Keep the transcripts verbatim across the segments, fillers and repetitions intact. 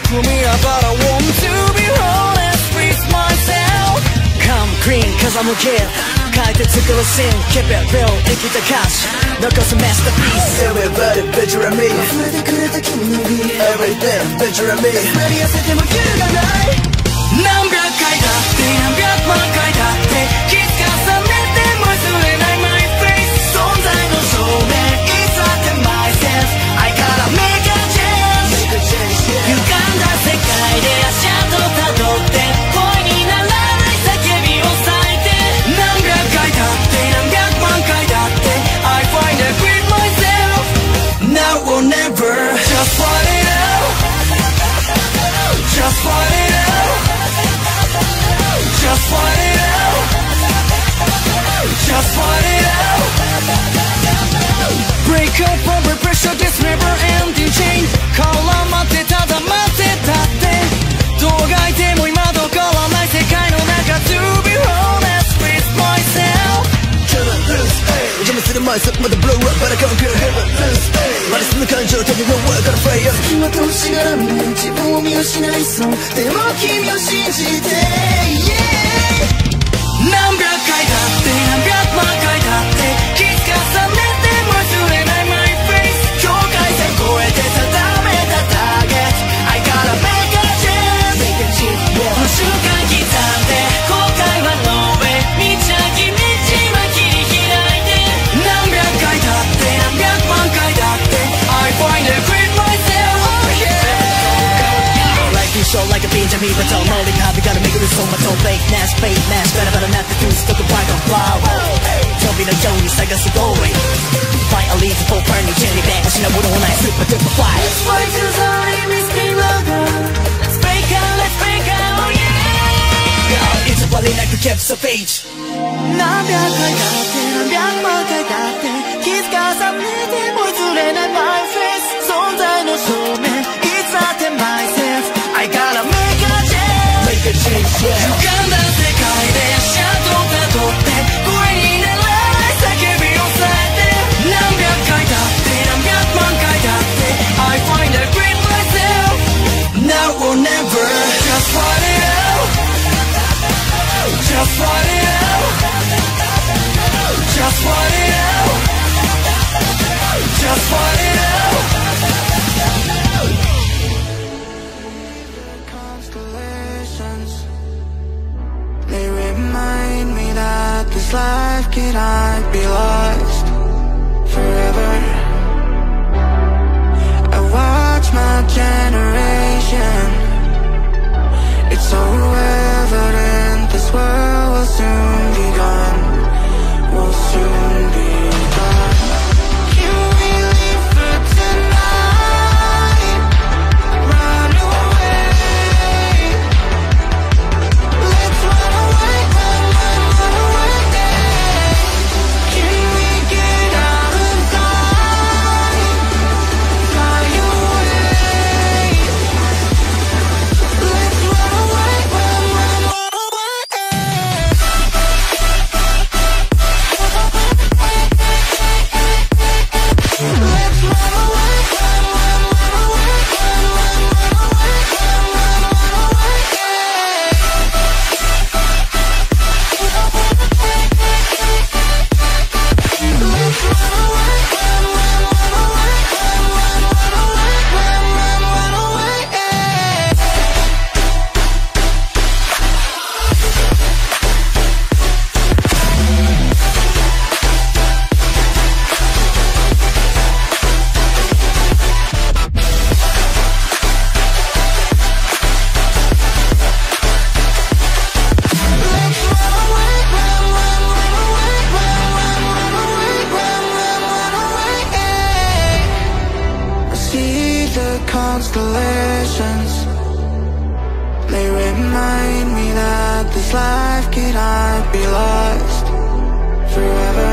for me, but I want to be honest with myself. Come clean, cause I'm a kid. 書いて作るシーン Keep it real, 生きた歌詞残す masterpiece. Everybody picture me 溢れてくれた君の美 Everything picture me なり合わせても揺るがない何百回だって何百万回だって気づかされても忘れない My face 存在の証明 It's not in myself I gotta make a change 歪んだ世界で足跡たどって声にならない叫びを咲いて何百回だって何百万回だって I find it with myself Now or never Just fight it out Just fight it out Just fight it out Just fight it out Break up over pressure This never ending chain 絡まってただ待ってたってどうがいても今どからない世界の中 To be honest with myself Heaven loose, ayy 邪魔する前そこまで blow up But I can't get heaven loose, ayy マリスの感情飛びの上から fire 隙間としがらみ自分を見失いそうでも君を信じて、yeah、何百回だって何百万回だって気づかされても忘れない My face 境界線越えて定めた target I gotta make a change この瞬間刻んで後悔は no way 道は君道は切り開いて何百回だって何百万回だって I find it with myself oh yeah Like you show like a beat to me but don't know the copy gotta make it so much so fake mask fake mask better better not to do stuck a bright on flower 飛びのように探すゴール Fight a lead for burning jelly bag 失うものない super duper fly Let's fight to the limit speed longer Let's break out let's break out oh yeah It's a body like a kept of age 何百回だって何百万回だって気づかされても譲れない My face 存在の証明 It's not in myself I gotta make a change Make a change, yeah 歪んだ世界で足跡たどって声にならない叫びを抑えて何百回だって何百万回だって I find it with myself Now or never Just fight it out Just fight it out Just fight it out Just fight it out Constellations They remind me that this life cannot be lost forever I watch my generation It's so evident this world will soon be gone Will soon be gone Can we live for tonight? Run away Let's run away, run, run, run away Can we get out of sight? Fly away Let's run away, run, run, run away Let's run away, run, run, run away Run, run, run away, run, run, run away Let's run away, run, run, run away Run, run, run away, run, run, run away Let's run away, run, run, run away Run, run, run away, run, run, run away I see the constellations They remind me that this life cannot be lost forever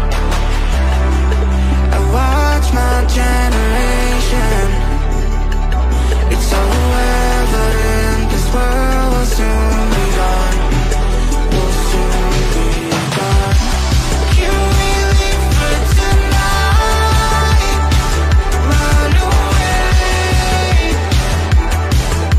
I watch my generation It's so evident this world will soon be gone Will soon be gone Can we live for tonight? Run away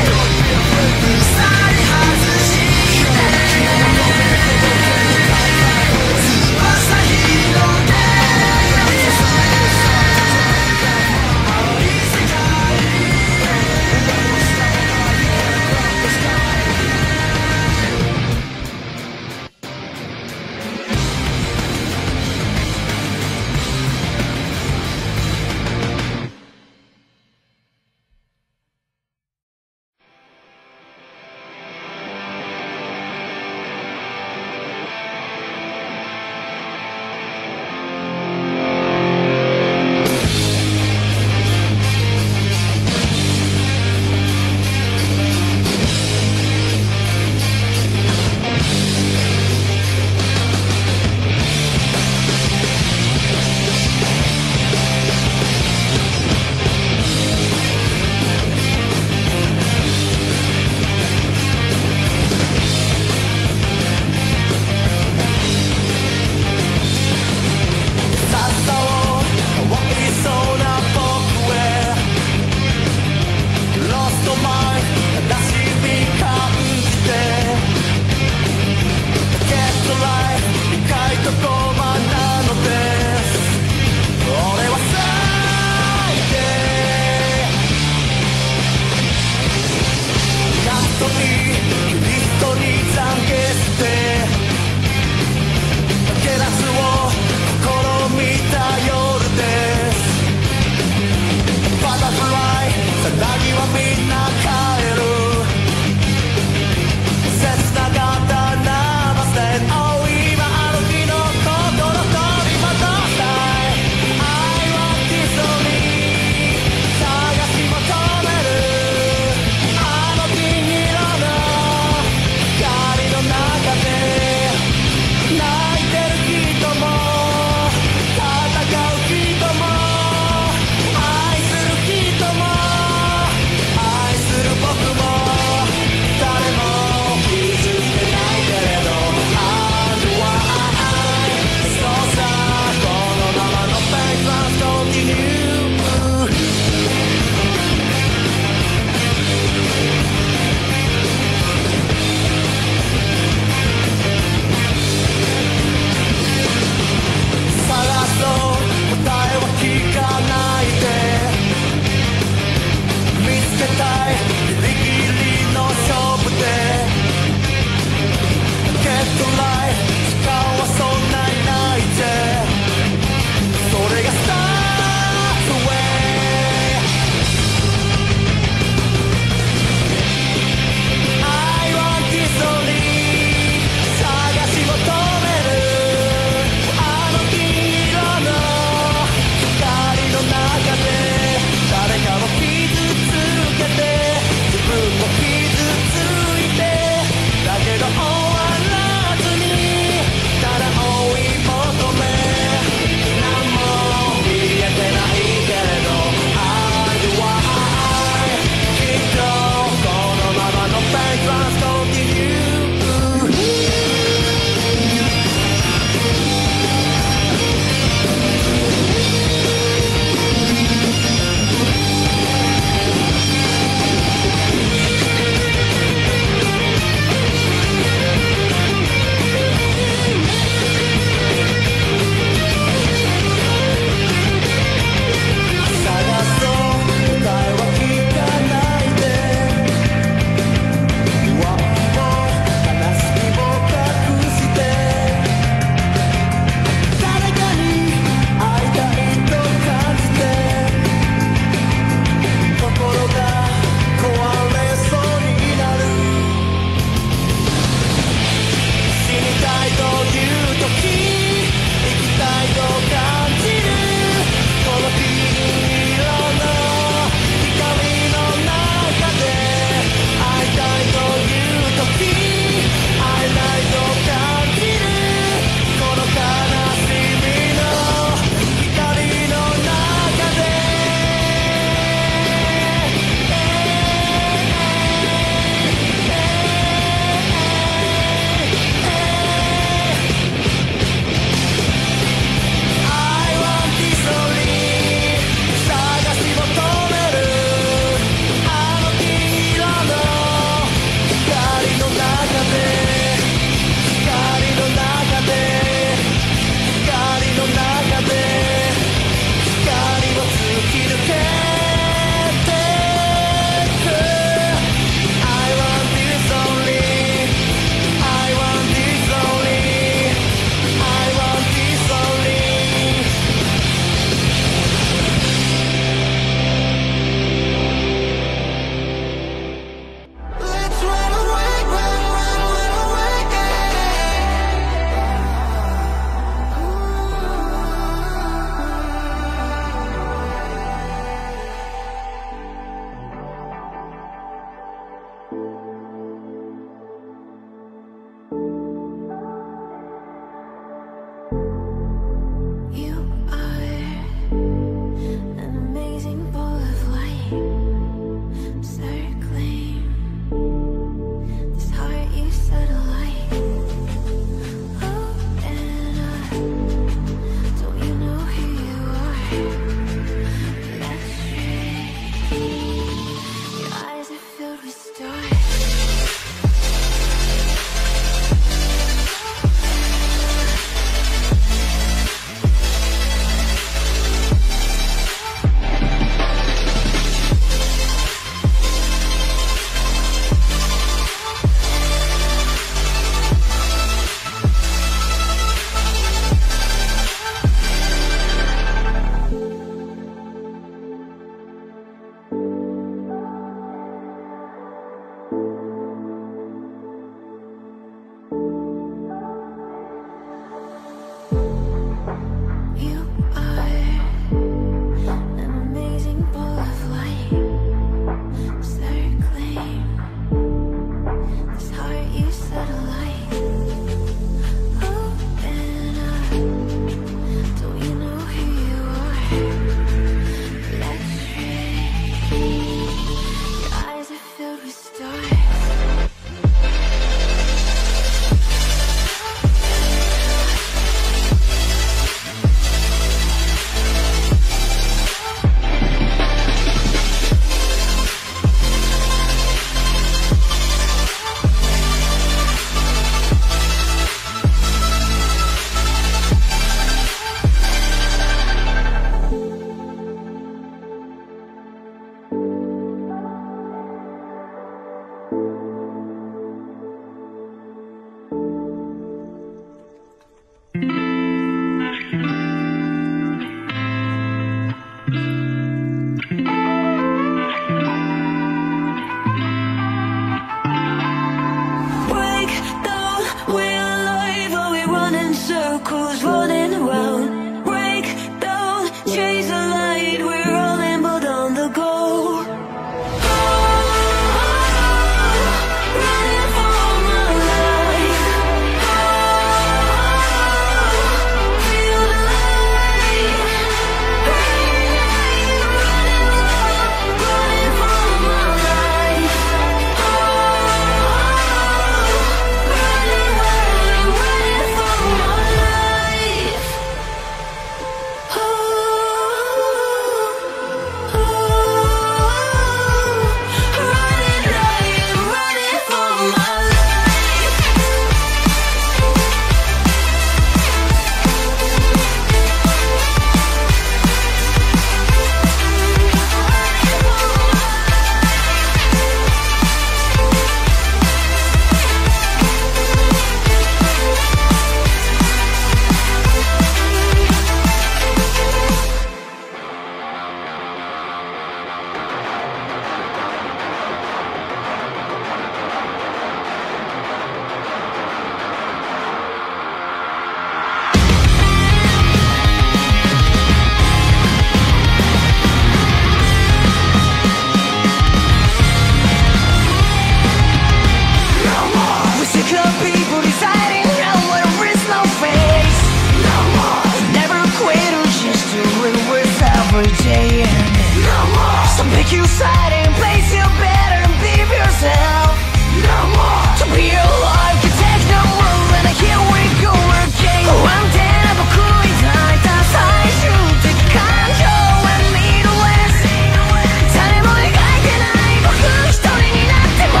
J N No more So pick your side and place you better and be yourself No more To be your life you take no more and here we go again 不安定な僕に抱いた最終的感情は needless 誰も描いてない僕一人になっても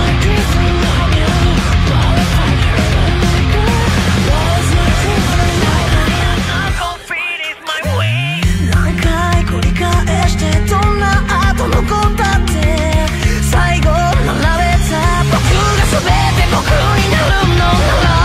何回繰り返してどんな後残ったって最後並べた僕が全て僕になるのなら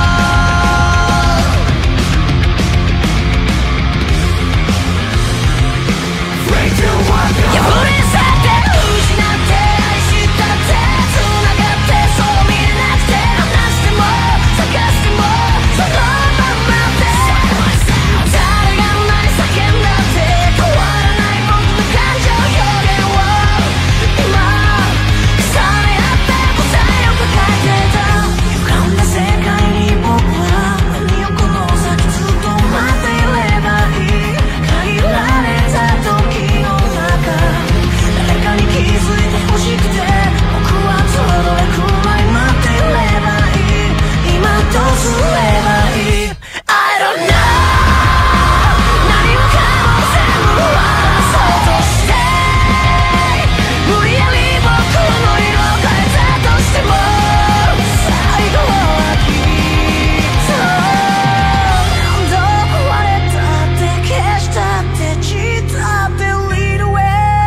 破れ去って失って愛したって繋がってそう見えなくて話しても探してもそのままで誰が何叫んだって変わらない僕の感情表現を今重ね合って答えを抱えてた歪んだ世界に僕は何をこの先ずっと待っていればいい限られた時の誰かに気づいて欲しくて僕はどれくらい待っていればいい今どうすればいい I don't know 何もかも全部争そうとして無理やり僕の色を変えたとしても最後はきっと何度壊れたって消したって散ったって lead away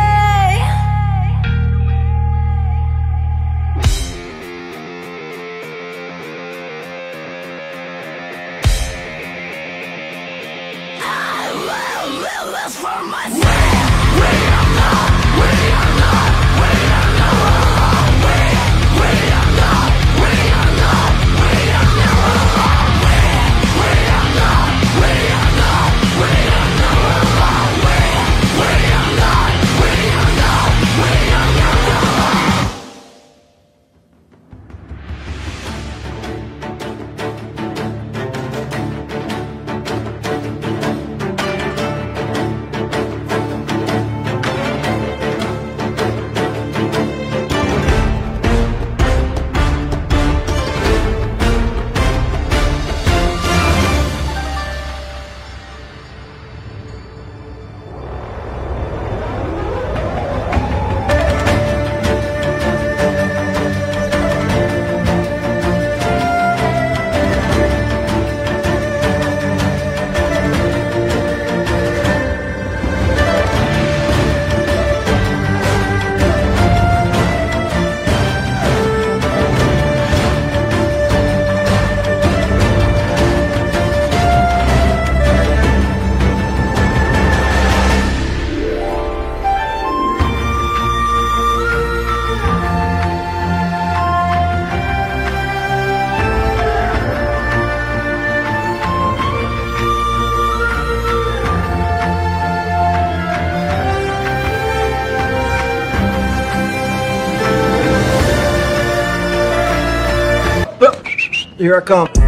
I will live this for myself We are not, we are not, we are not We, we are not, we are not, we are not We, we are not, we are not, we are not We, we are not, we are not, we are not Here I come.